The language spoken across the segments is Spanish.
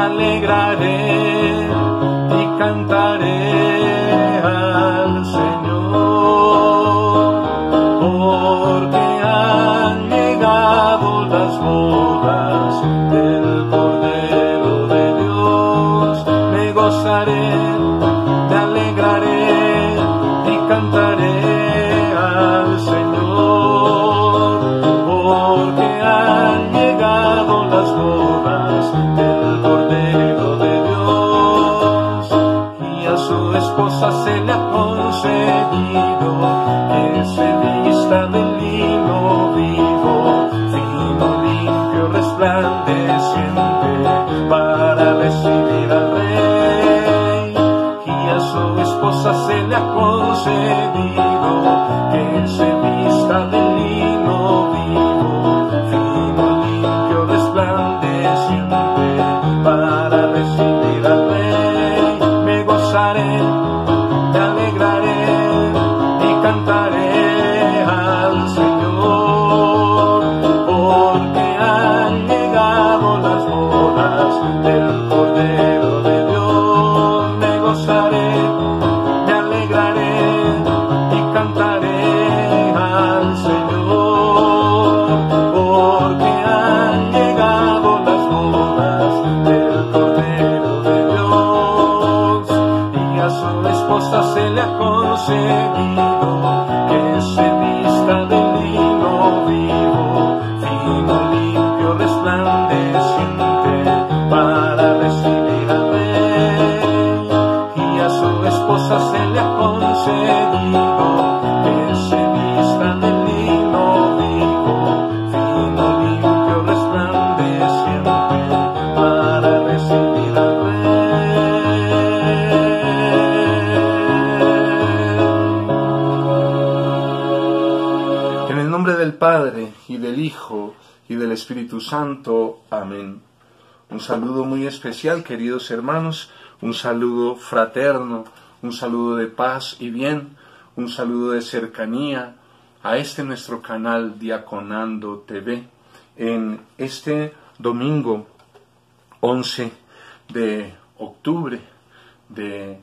alegraré y cantaré al Señor, porque han llegado las bodas del Cordero de Dios. Me gozaré, me alegraré y cantaré al Señor, porque han llegado las bodas del Cordero de Dios, y a su esposa se le ha concedido que se vista de lino vivo, fino, limpio, resplandeciente, para recibir al Rey. Y a su esposa se le ha concedido que se vista de lino vivo, fino, limpio, resplandeciente, para recibir al Rey. Me gozaré, me alegraré y cantaré al Señor, porque han llegado las bodas del Cordero de Dios. Me gozaré, me alegraré y cantaré al Señor, porque han llegado las bodas del Cordero de Dios. Y a su esposa se le ha concedido que se vista de lino vivo, fino, limpio, resplandeciente, para recibir al Rey. Y a su esposa se le ha concedido que se vista de lino vivo, fino, limpio, resplandeciente, para recibir al Rey. En el nombre del Padre, y del Hijo, y del Espíritu Santo. Amén. Un saludo muy especial, queridos hermanos, un saludo fraterno, un saludo de paz y bien, un saludo de cercanía a este nuestro canal Diaconando TV, en este domingo 11 de octubre de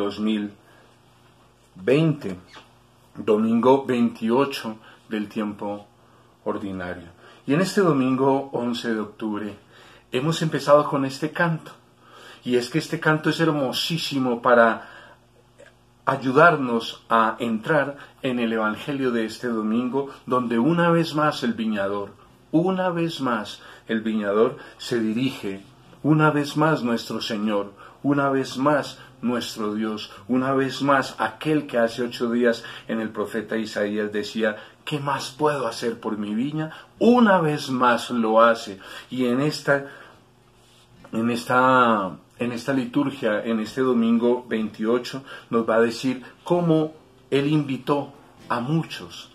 2020, domingo 28 del tiempo ordinario. Y en este domingo 11 de octubre hemos empezado con este canto, y es que este canto es hermosísimo para ayudarnos a entrar en el Evangelio de este domingo, donde una vez más el viñador se dirige, una vez más nuestro Señor, una vez más nuestro Dios, una vez más aquel que hace 8 días en el profeta Isaías decía: ¿qué más puedo hacer por mi viña? Una vez más lo hace. Y en esta liturgia, en este domingo 28, nos va a decir cómo Él invitó a muchos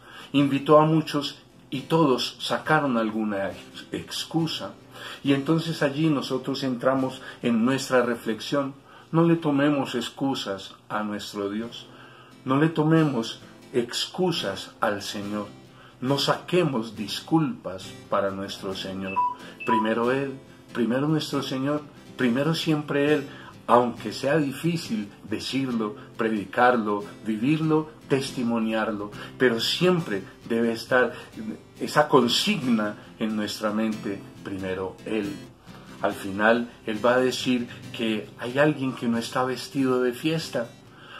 y todos sacaron alguna excusa. Y entonces allí nosotros entramos en nuestra reflexión. No le tomemos excusas a nuestro Dios, no le tomemos excusas al Señor, no saquemos disculpas para nuestro Señor. Primero Él, primero nuestro Señor, primero siempre Él, aunque sea difícil decirlo, predicarlo, vivirlo, testimoniarlo, pero siempre debe estar esa consigna en nuestra mente: primero Él. Al final Él va a decir que hay alguien que no está vestido de fiesta,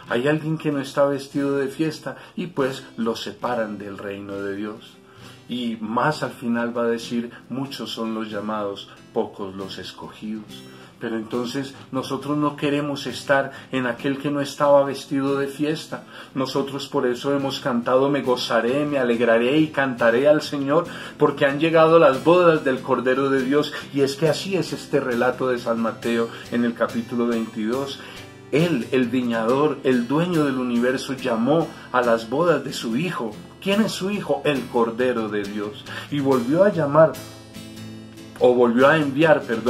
y pues lo separan del reino de Dios. Y más al final va a decir: muchos son los llamados, pocos los escogidos. Pero entonces nosotros no queremos estar en aquel que no estaba vestido de fiesta. Nosotros por eso hemos cantado: me gozaré, me alegraré y cantaré al Señor, porque han llegado las bodas del Cordero de Dios. Y es que así es este relato de San Mateo en el capítulo 22. Él, el viñador, el dueño del universo, llamó a las bodas de su Hijo. ¿Quién es su Hijo? El Cordero de Dios. Y volvió a enviar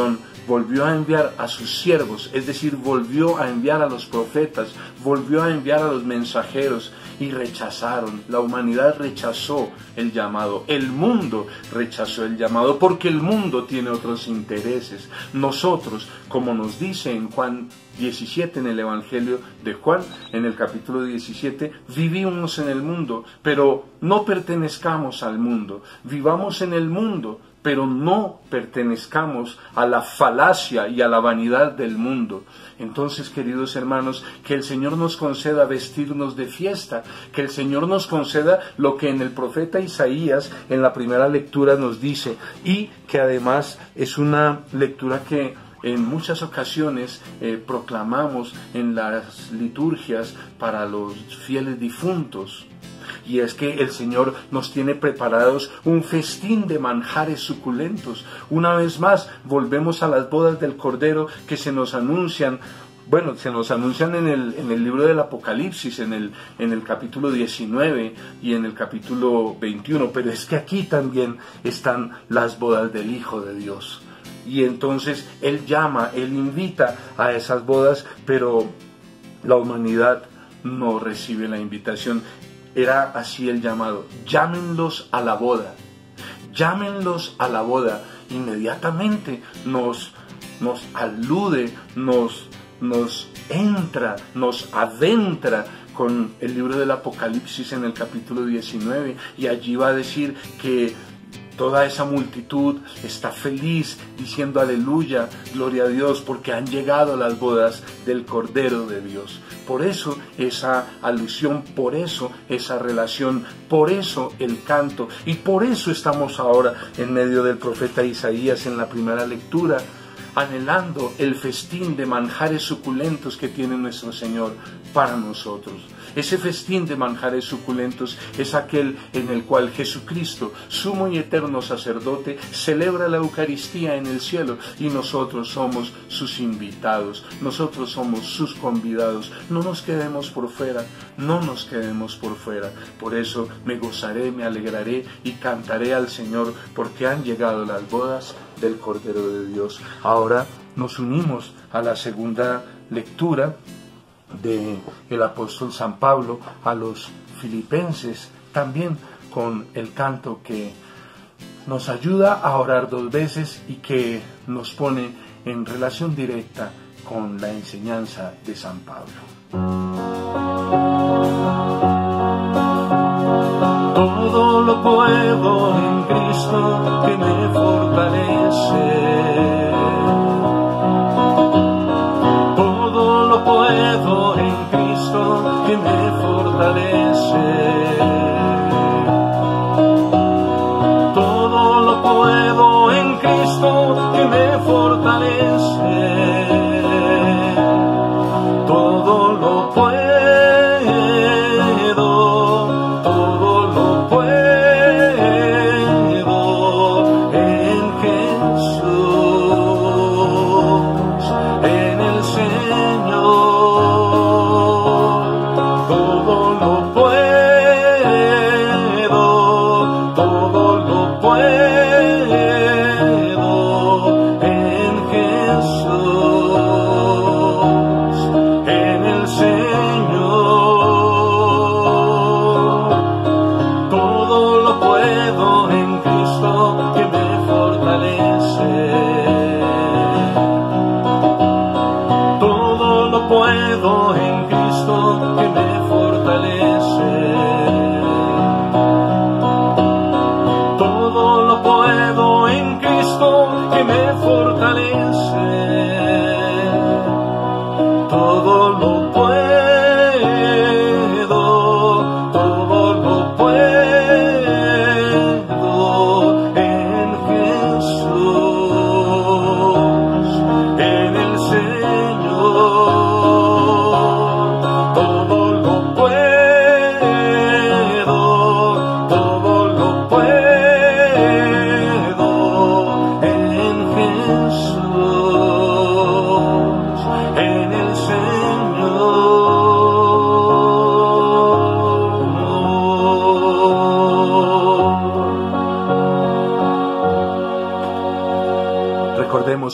volvió a enviar a sus siervos, es decir, volvió a enviar a los profetas, volvió a enviar a los mensajeros, y rechazaron. La humanidad rechazó el llamado, el mundo rechazó el llamado, porque el mundo tiene otros intereses. Nosotros, como nos dice en Juan 17, en el Evangelio de Juan, en el capítulo 17, vivimos en el mundo, pero no pertenezcamos al mundo. Vivamos en el mundo, pero no pertenezcamos a la falacia y a la vanidad del mundo. Entonces, queridos hermanos, que el Señor nos conceda vestirnos de fiesta, que el Señor nos conceda lo que en el profeta Isaías, en la primera lectura, nos dice, y que además es una lectura que en muchas ocasiones proclamamos en las liturgias para los fieles difuntos. Y es que el Señor nos tiene preparados un festín de manjares suculentos. Una vez más, volvemos a las bodas del Cordero que se nos anuncian. Bueno, se nos anuncian en el libro del Apocalipsis, en el capítulo 19 y en el capítulo 21. Pero es que aquí también están las bodas del Hijo de Dios. Y entonces Él llama, Él invita a esas bodas, pero la humanidad no recibe la invitación. Era así el llamado: llámenlos a la boda, llámenlos a la boda. Inmediatamente nos alude, nos entra, nos adentra con el libro del Apocalipsis en el capítulo 19, y allí va a decir que toda esa multitud está feliz diciendo aleluya, gloria a Dios, porque han llegado las bodas del Cordero de Dios. Por eso esa alusión, por eso esa relación, por eso el canto, y por eso estamos ahora en medio del profeta Isaías en la primera lectura, anhelando el festín de manjares suculentos que tiene nuestro Señor para nosotros. Ese festín de manjares suculentos es aquel en el cual Jesucristo, sumo y eterno sacerdote, celebra la Eucaristía en el cielo, y nosotros somos sus invitados, nosotros somos sus convidados. No nos quedemos por fuera, no nos quedemos por fuera. Por eso me gozaré, me alegraré y cantaré al Señor, porque han llegado las bodas del Cordero de Dios. Ahora nos unimos a la segunda lectura del apóstol San Pablo a los filipenses, también con el canto que nos ayuda a orar dos veces y que nos pone en relación directa con la enseñanza de San Pablo. Todo lo puedo en Cristo que me fortalece. Todo lo puedo en Cristo que me fortalece. Todo lo puedo en Cristo que me fortalece. Todo lo puedo. Puedo en Cristo que me fortalece. Todo lo puedo en Cristo que me fortalece. Todo lo puedo, todo lo puedo en Jesús, en el Señor. En el Señor.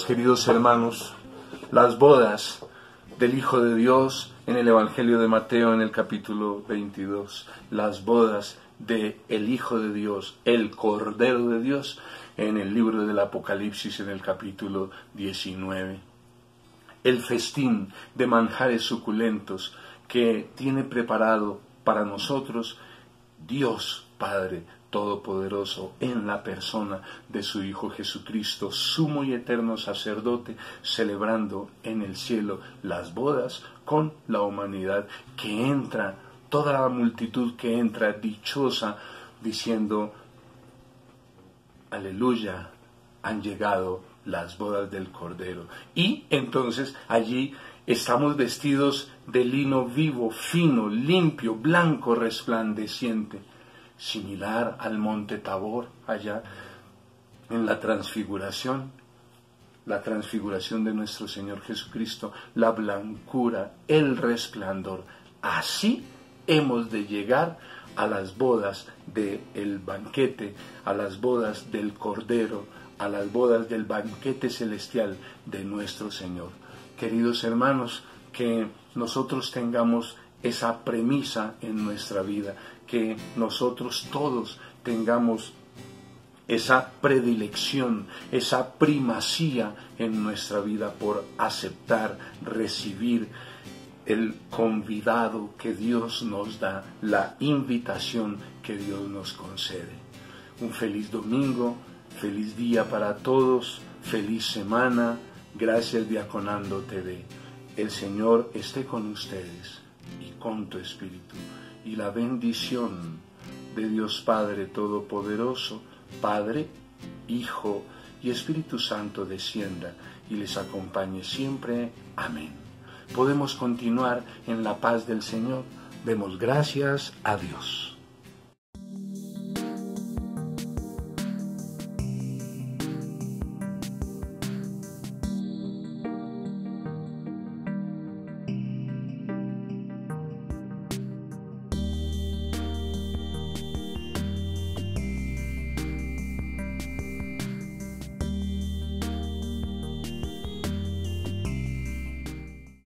queridos hermanos, las bodas del Hijo de Dios en el Evangelio de Mateo en el capítulo 22, las bodas del Hijo de Dios, el Cordero de Dios, en el libro del Apocalipsis en el capítulo 19. El festín de manjares suculentos que tiene preparado para nosotros Dios Padre Todopoderoso en la persona de su Hijo Jesucristo, sumo y eterno sacerdote, celebrando en el cielo las bodas con la humanidad que entra, toda la multitud que entra dichosa, diciendo: aleluya, han llegado las bodas del Cordero. Y entonces allí estamos vestidos de lino vivo, fino, limpio, blanco, resplandeciente, similar al monte Tabor, allá en la transfiguración de nuestro Señor Jesucristo, la blancura, el resplandor. Así hemos de llegar a las bodas del banquete, a las bodas del Cordero, a las bodas del banquete celestial de nuestro Señor. Queridos hermanos, que nosotros tengamos esa premisa en nuestra vida, que nosotros todos tengamos esa predilección, esa primacía en nuestra vida por aceptar, recibir el convidado que Dios nos da, la invitación que Dios nos concede. Un feliz domingo, feliz día para todos, feliz semana. Gracias, Diaconando TV. El Señor esté con ustedes y con tu espíritu. Y la bendición de Dios Padre Todopoderoso, Padre, Hijo y Espíritu Santo descienda y les acompañe siempre. Amén. Podemos continuar en la paz del Señor. Demos gracias a Dios.